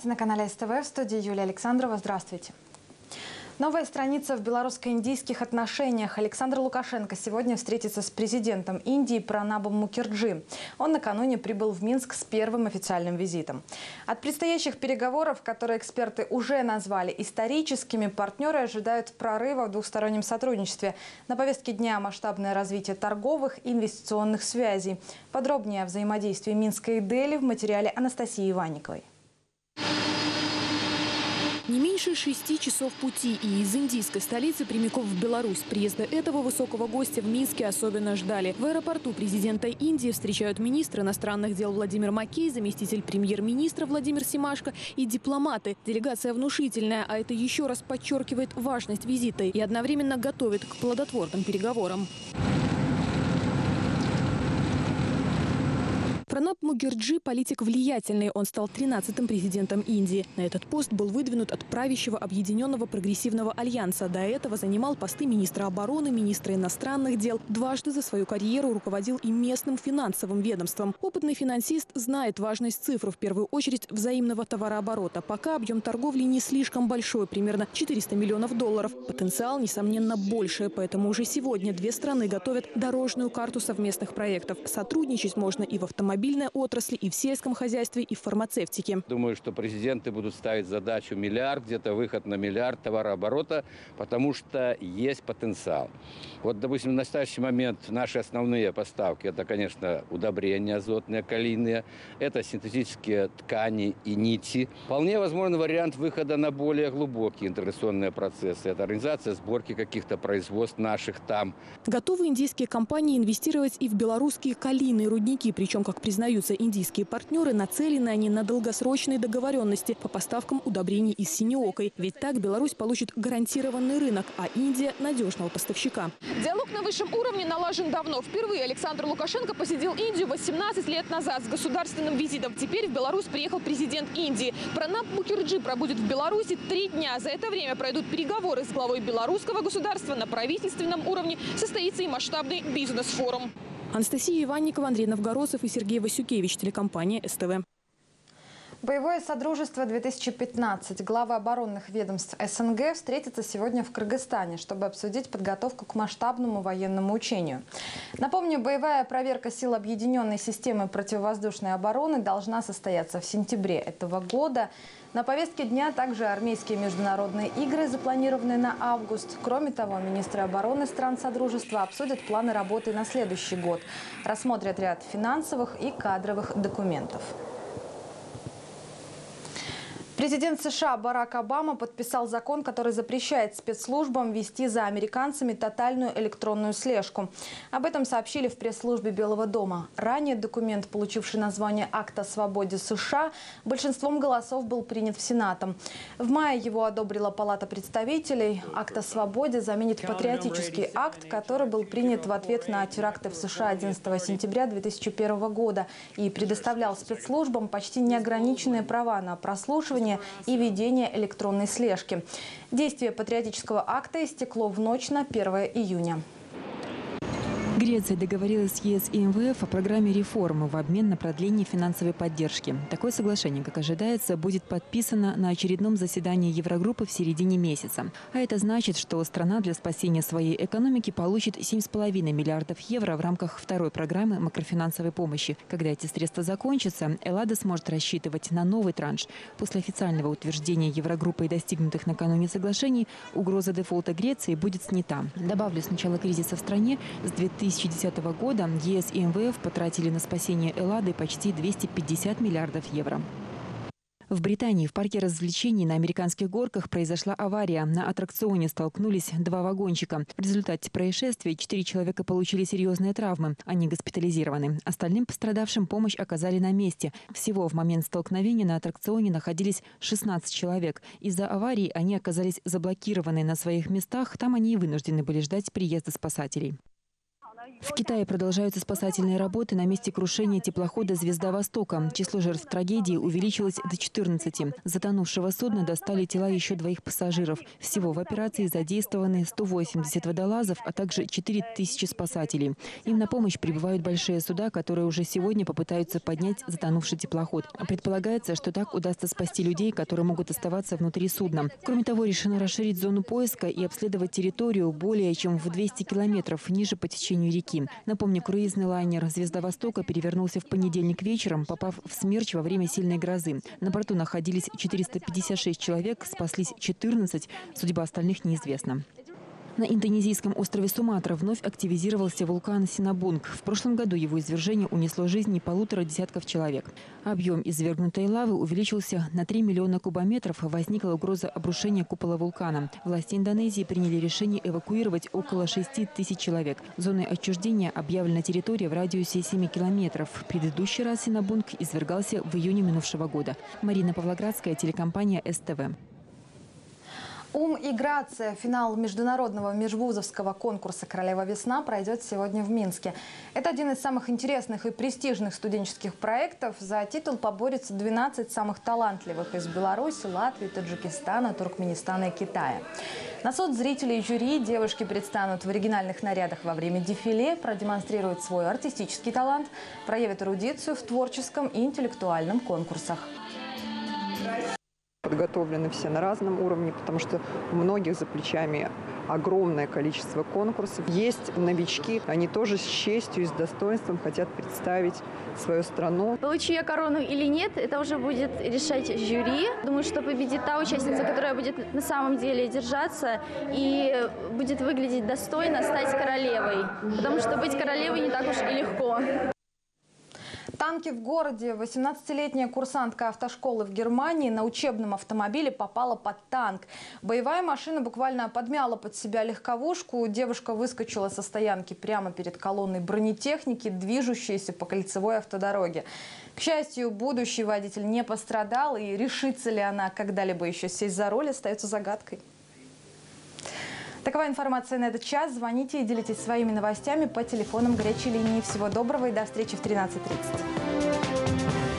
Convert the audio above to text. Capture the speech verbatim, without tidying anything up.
Новости на канале СТВ, в студии Юлия Александрова. Здравствуйте. Новая страница в белорусско-индийских отношениях. Александр Лукашенко сегодня встретится с президентом Индии Пранабом Мукерджи. Он накануне прибыл в Минск с первым официальным визитом. От предстоящих переговоров, которые эксперты уже назвали историческими, партнеры ожидают прорыва в двухстороннем сотрудничестве. На повестке дня масштабное развитие торговых и инвестиционных связей. Подробнее о взаимодействии Минска и Дели в материале Анастасии Иванниковой. Не меньше шести часов пути и из индийской столицы прямиком в Беларусь. Приезда этого высокого гостя в Минске особенно ждали. В аэропорту президента Индии встречают министр иностранных дел Владимир Макей, заместитель премьер-министра Владимир Семашко и дипломаты. Делегация внушительная, а это еще раз подчеркивает важность визита и одновременно готовит к плодотворным переговорам. Пранаб Мукерджи – политик влиятельный. Он стал тринадцатым президентом Индии. На этот пост был выдвинут от правящего Объединенного прогрессивного альянса. До этого занимал посты министра обороны, министра иностранных дел. Дважды за свою карьеру руководил и местным финансовым ведомством. Опытный финансист знает важность цифр, в первую очередь взаимного товарооборота. Пока объем торговли не слишком большой, примерно четыреста миллионов долларов. Потенциал, несомненно, больше. Поэтому уже сегодня две страны готовят дорожную карту совместных проектов. Сотрудничать можно и в автомобиле, отрасли, и в сельском хозяйстве, и в фармацевтике. Думаю, что президенты будут ставить задачу миллиард, где-то выход на миллиард товарооборота, потому что есть потенциал. Вот, допустим, в настоящий момент наши основные поставки – это, конечно, удобрения азотные, калийные, это синтетические ткани и нити. Вполне возможен вариант выхода на более глубокие интеграционные процессы. Это организация сборки каких-то производств наших там. Готовы индийские компании инвестировать и в белорусские калийные рудники, причем, как признаются индийские партнеры, нацелены они на долгосрочные договоренности по поставкам удобрений из синеокой. Ведь так Беларусь получит гарантированный рынок, а Индия – надежного поставщика. Диалог на высшем уровне налажен давно. Впервые Александр Лукашенко посетил Индию восемнадцать лет назад с государственным визитом. Теперь в Беларусь приехал президент Индии. Пранаб Мукерджи пробудет в Беларуси три дня. За это время пройдут переговоры с главой белорусского государства. На правительственном уровне состоится и масштабный бизнес-форум. Анастасия Иванникова, Андрей Новгородцев и Сергей Васюкевич, телекомпания СТВ. Боевое содружество две тысячи пятнадцать. Главы оборонных ведомств СНГ встретятся сегодня в Кыргызстане, чтобы обсудить подготовку к масштабному военному учению. Напомню, боевая проверка сил объединенной системы противовоздушной обороны должна состояться в сентябре этого года. На повестке дня также армейские международные игры, запланированные на август. Кроме того, министры обороны стран Содружества обсудят планы работы на следующий год, рассмотрят ряд финансовых и кадровых документов. Президент США Барак Обама подписал закон, который запрещает спецслужбам вести за американцами тотальную электронную слежку. Об этом сообщили в пресс-службе Белого дома. Ранее документ, получивший название «Акт о свободе США», большинством голосов был принят в Сенатом. В мае его одобрила Палата представителей. Акт о свободе заменит патриотический акт, который был принят в ответ на теракты в США одиннадцатого сентября две тысячи первого года и предоставлял спецслужбам почти неограниченные права на прослушивание и ведение электронной слежки. Действие патриотического акта истекло в ночь на первое июня. Греция договорилась с ЕС и эм вэ эф о программе реформы в обмен на продление финансовой поддержки. Такое соглашение, как ожидается, будет подписано на очередном заседании Еврогруппы в середине месяца. А это значит, что страна для спасения своей экономики получит семь с половиной миллиардов евро в рамках второй программы макрофинансовой помощи. Когда эти средства закончатся, Эллада сможет рассчитывать на новый транш. После официального утверждения Еврогруппы и достигнутых накануне соглашений угроза дефолта Греции будет снята. Добавлю, с начала кризиса в стране с две тысячи десятого года ЕС и эм вэ эф потратили на спасение Эллады почти двести пятьдесят миллиардов евро. В Британии в парке развлечений на американских горках произошла авария. На аттракционе столкнулись два вагончика. В результате происшествия четыре человека получили серьезные травмы. Они госпитализированы. Остальным пострадавшим помощь оказали на месте. Всего в момент столкновения на аттракционе находились шестнадцать человек. Из-за аварии они оказались заблокированы на своих местах. Там они и вынуждены были ждать приезда спасателей. В Китае продолжаются спасательные работы на месте крушения теплохода «Звезда Востока». Число жертв трагедии увеличилось до четырнадцати. С затонувшего судна достали тела еще двоих пассажиров. Всего в операции задействованы сто восемьдесят водолазов, а также четыре тысячи спасателей. Им на помощь прибывают большие суда, которые уже сегодня попытаются поднять затонувший теплоход. Предполагается, что так удастся спасти людей, которые могут оставаться внутри судна. Кроме того, решено расширить зону поиска и обследовать территорию более чем в двести километров ниже по течению реки. Напомню, круизный лайнер «Звезда Востока» перевернулся в понедельник вечером, попав в смерч во время сильной грозы. На борту находились четыреста пятьдесят шесть человек, спаслись четырнадцать. Судьба остальных неизвестна. На индонезийском острове Суматра вновь активизировался вулкан Синабунг. В прошлом году его извержение унесло жизни полутора десятков человек. Объем извергнутой лавы увеличился на три миллиона кубометров. Возникла угроза обрушения купола вулкана. Власти Индонезии приняли решение эвакуировать около шести тысяч человек. Зоной отчуждения объявлена территория в радиусе семи километров. Предыдущий раз Синабунг извергался в июне минувшего года. Марина Павлоградская, телекомпания эс тэ вэ. «Ум и грация». Финал международного межвузовского конкурса «Королева весна» пройдет сегодня в Минске. Это один из самых интересных и престижных студенческих проектов. За титул поборются двенадцать самых талантливых из Беларуси, Латвии, Таджикистана, Туркменистана и Китая. На суд зрителей и жюри девушки предстанут в оригинальных нарядах во время дефиле, продемонстрируют свой артистический талант, проявят эрудицию в творческом и интеллектуальном конкурсах. Подготовлены все на разном уровне, потому что у многих за плечами огромное количество конкурсов. Есть новички, они тоже с честью и с достоинством хотят представить свою страну. Получу я корону или нет, это уже будет решать жюри. Думаю, что победит та участница, которая будет на самом деле держаться и будет выглядеть достойно стать королевой. Потому что быть королевой не так уж и легко. Танки в городе. восемнадцатилетняя курсантка автошколы в Германии на учебном автомобиле попала под танк. Боевая машина буквально подмяла под себя легковушку. Девушка выскочила со стоянки прямо перед колонной бронетехники, движущейся по кольцевой автодороге. К счастью, будущий водитель не пострадал, и решится ли она когда-либо еще сесть за руль, остается загадкой. Такова информация на этот час. Звоните и делитесь своими новостями по телефонам горячей линии. Всего доброго и до встречи в тринадцать тридцать.